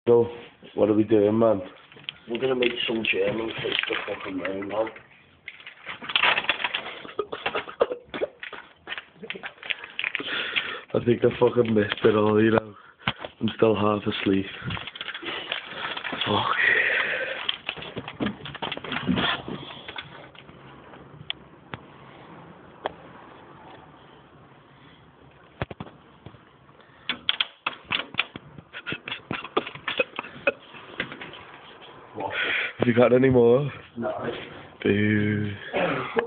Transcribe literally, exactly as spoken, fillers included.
So, what are we doing, man? We're gonna make some German taste the fucking moon, man. I think I fucking missed it all, you know. I'm still half asleep. Fuck. What? Have you got any more? No. Boo.